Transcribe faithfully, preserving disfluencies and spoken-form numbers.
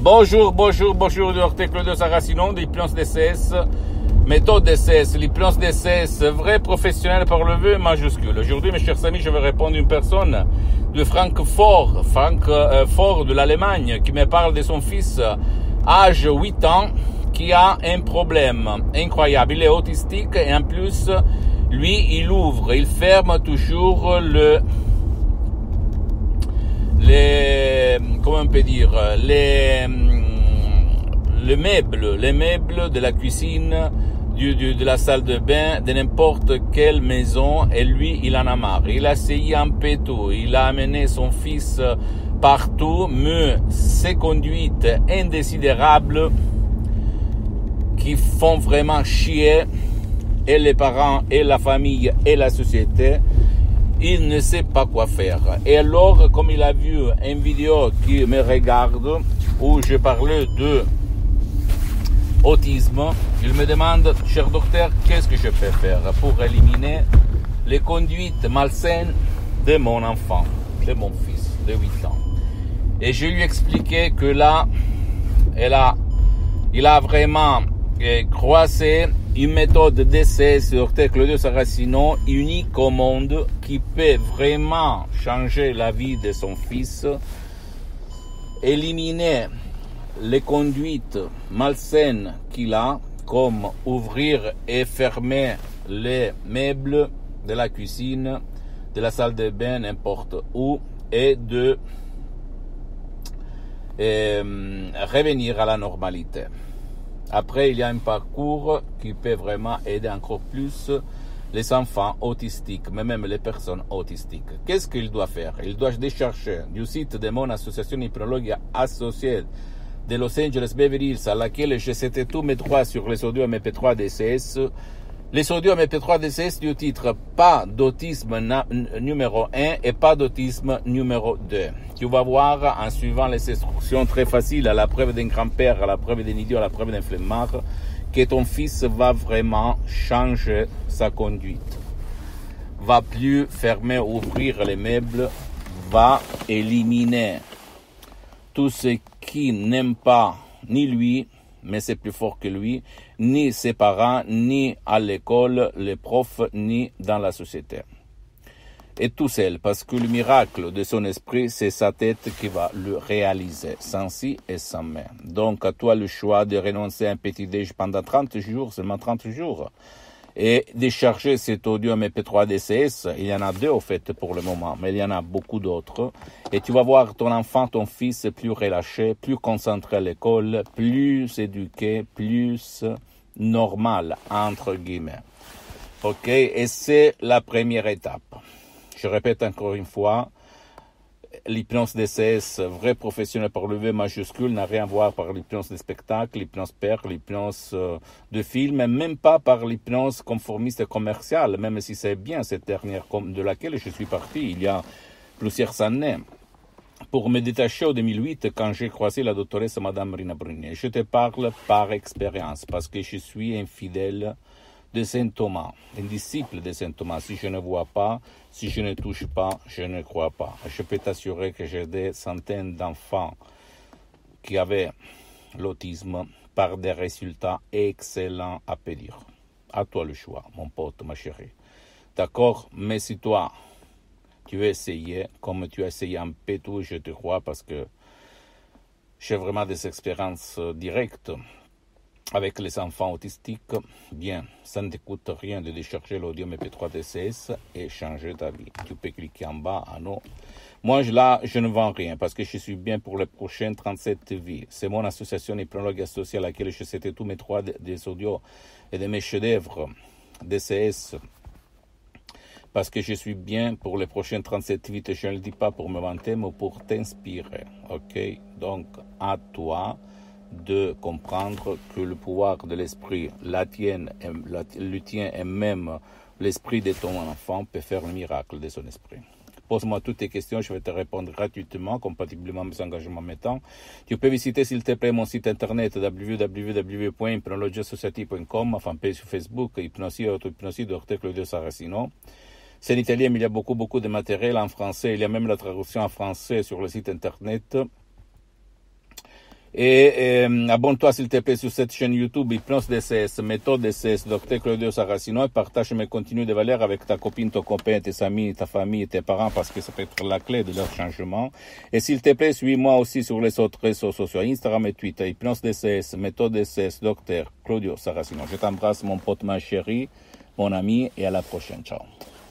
Bonjour, bonjour, bonjour, docteur Claudio Saracino, l'hypnose D C S, méthode D C S, l'hypnose D C S, vrai professionnel par le V majuscule. Aujourd'hui, mes chers amis, je vais répondre à une personne de Francfort, Francfort de l'Allemagne, qui me parle de son fils, âge huit ans, qui a un problème incroyable. Il est autistique et en plus, lui, il ouvre, il ferme toujours le... les, comment on peut dire, les, les meubles, les meubles de la cuisine, du, du, de la salle de bain, de n'importe quelle maison, et lui, il en a marre. Il a essayé un peu tout, il a amené son fils partout, mais ces conduites indécidérables qui font vraiment chier et les parents, et la famille, et la société. Il ne sait pas quoi faire. Et alors, comme il a vu une vidéo qui me regarde, où je parlais de autisme, il me demande, cher docteur, qu'est-ce que je peux faire pour éliminer les conduites malsaines de mon enfant, de mon fils de huit ans. Et je lui ai expliqué que là, elle a, il a vraiment croisé une méthode D C S, docteur Claudio Saracino, unique au monde, qui peut vraiment changer la vie de son fils, éliminer les conduites malsaines qu'il a, comme ouvrir et fermer les meubles de la cuisine, de la salle de bain, n'importe où, et de euh, revenir à la normalité. Après, il y a un parcours qui peut vraiment aider encore plus les enfants autistiques, mais même les personnes autistiques. Qu'est-ce qu'il doit faire? Il doit décharger du site de mon association hypnologue associée de Los Angeles Beverly Hills, à laquelle je cité tous mes droits sur les audios M P trois D C S. Les audios M P trois D C S du titre pas d'autisme numéro un et pas d'autisme numéro deux. Tu vas voir en suivant les instructions très faciles à la preuve d'un grand-père, à la preuve d'un idiot, à la preuve d'un flemmard, que ton fils va vraiment changer sa conduite. Va plus fermer, ouvrir les meubles, va éliminer tout ce qui n'aime pas ni lui, mais c'est plus fort que lui, ni ses parents, ni à l'école, les profs, ni dans la société. Et tout seul, parce que le miracle de son esprit, c'est sa tête qui va le réaliser, sans si et sans mais. Donc, à toi le choix de renoncer à un petit déj pendant trente jours, seulement trente jours, et de charger cet audio M P trois D C S. Il y en a deux, au fait, pour le moment, mais il y en a beaucoup d'autres. Et tu vas voir ton enfant, ton fils, plus relâché, plus concentré à l'école, plus éduqué, plus normal, entre guillemets. OK? Et c'est la première étape. Je répète encore une fois, l'hypnose D C S, vrai professionnel par le V majuscule, n'a rien à voir par l'hypnose de spectacle, l'hypnose père, l'hypnose de film, même pas par l'hypnose conformiste commerciale, même si c'est bien cette dernière de laquelle je suis parti il y a plusieurs années, pour me détacher en deux mille huit quand j'ai croisé la doctoresse Madame Marina Brunier. Je te parle par expérience, parce que je suis un fidèle de Saint Thomas, un disciple de Saint Thomas. Si je ne vois pas, si je ne touche pas, je ne crois pas. Je peux t'assurer que j'ai des centaines d'enfants qui avaient l'autisme par des résultats excellents à périr. À toi le choix, mon pote, ma chérie. D'accord? Mais si toi, tu veux essayer, comme tu as essayé un peu tout, je te crois, parce que j'ai vraiment des expériences directes avec les enfants autistiques, bien, ça ne te coûte rien de décharger l'audio M P trois D C S et changer ta vie. Tu peux cliquer en bas, ah non. Moi, là, je ne vends rien parce que je suis bien pour les prochaines trente-sept vies. C'est mon association hypnologue associée à laquelle je citais tous mes droits des audios et de mes chefs-d'œuvre D C S. Parce que je suis bien pour les prochaines trente-sept vies. Je ne le dis pas pour me vanter, mais pour t'inspirer. OK? Donc, à toi de comprendre que le pouvoir de l'esprit, la tienne, la, le tien et même l'esprit de ton enfant peut faire le miracle de son esprit. Pose-moi toutes tes questions, je vais te répondre gratuitement, compatiblement à mes engagements mettants. Tu peux visiter, s'il te plaît, mon site internet w w w point hypnologie associative point com, ma fanpage sur Facebook, Hypnosie et Auto-Hypnosie, docteur Claudio Saracino. C'est en italien, mais il y a beaucoup, beaucoup de matériel en français. Il y a même la traduction en français sur le site internet. Et euh, abonne-toi s'il te plaît sur cette chaîne YouTube Hypnose D C S, méthode D C S, docteur Claudio Saracino, et partage mes contenus de valeur avec ta copine, ton copain, tes amis, ta famille, tes parents, parce que ça peut être la clé de leur changement. Et s'il te plaît, suis-moi aussi sur les autres réseaux sociaux, Instagram et Twitter, Hypnose D C S, méthode D C S, docteur Claudio Saracino. Je t'embrasse, mon pote, ma chérie, mon ami, et à la prochaine. Ciao.